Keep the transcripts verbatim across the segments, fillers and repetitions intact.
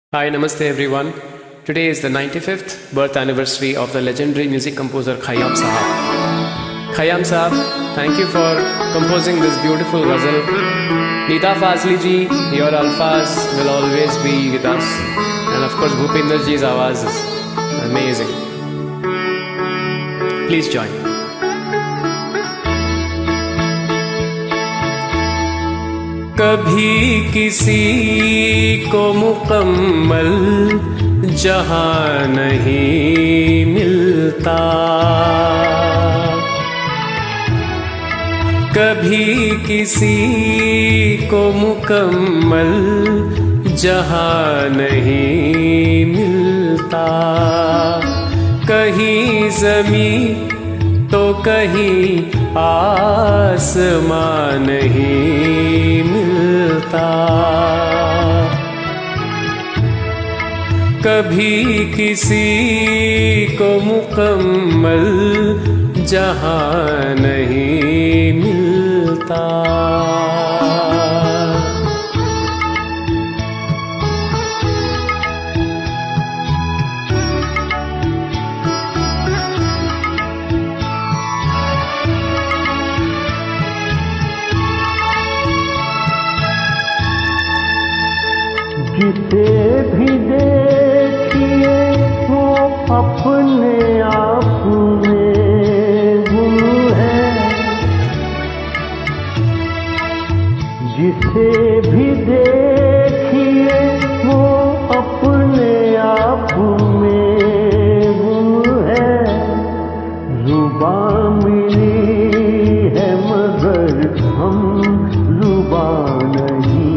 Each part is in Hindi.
Hi, Namaste everyone. Today is the ninety-fifth birth anniversary of the legendary music composer Khayyam Sahab. Khayyam Sahab, thank you for composing this beautiful ghazal. Nida Fazli ji, your alfaz will always be with us. And of course, Bhupinder ji's awaz is amazing. Please join. कभी किसी को मुकम्मल जहां नहीं मिलता, कभी किसी को मुकम्मल जहां नहीं मिलता। कहीं ज़मीं तो कहीं आसमान नहीं मिलता। कभी किसी को मुकम्मल जहां नहीं मिलता। जिसे भी देखिए वो अपने आप में गुम है, जिसे भी देखिए वो अपने आप में गुम है। जुबान मिली है मगर हम जुबान नहीं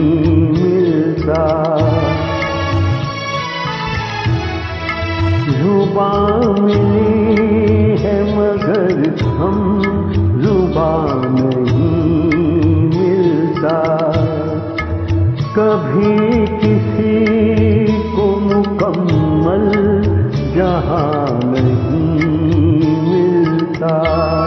जुबान मिली है मगर हम जुबान नहीं मिलता। कभी किसी को मुकम्मल जहां नहीं मिलता।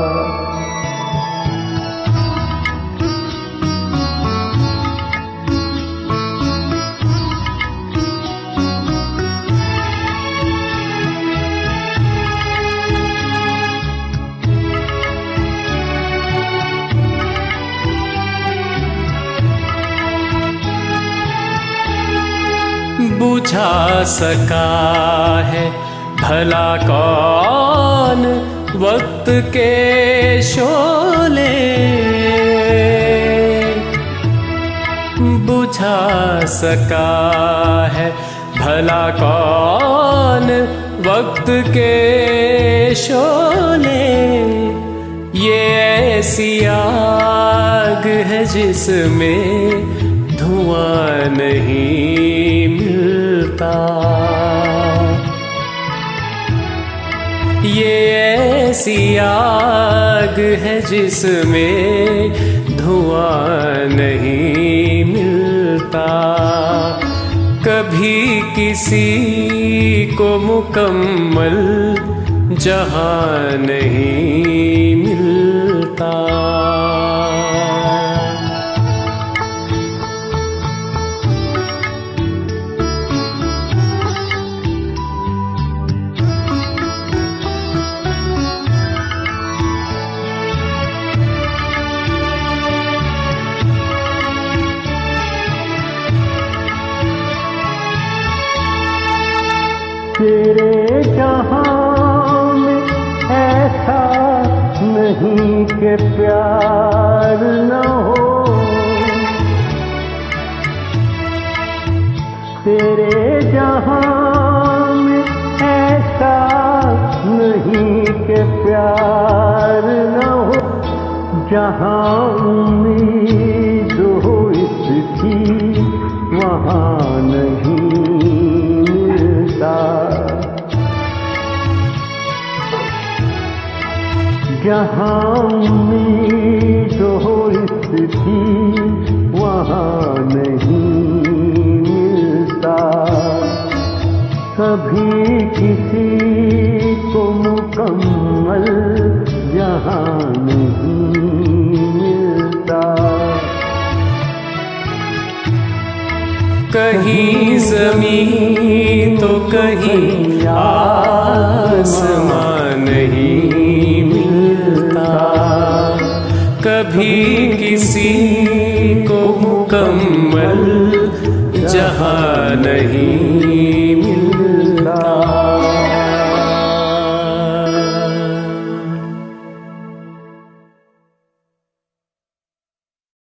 बुझा सका है भला कौन वक्त के शोले, बुझा सका है भला कौन वक्त के शोले। ये ऐसी आग है जिसमें धुआं नहीं मिलता। ये ऐसी आग है जिसमें धुआं नहीं मिलता। कभी किसी को मुकम्मल जहां नहीं मिलता। तेरे जहां में ऐसा नहीं कि प्यार न हो, तेरे जहां में ऐसा नहीं कि प्यार न हो। जहां उम्मीद हो इसकी वहां नहीं जहां उम्मीद हो इसकी वहां नहीं मिलता। कभी किसी को मुकम्मल जहां नहीं मिलता। कहीं ज़मीं कहीं आसमां नहीं मिलता, कभी किसी को मुकम्मल जहां नहीं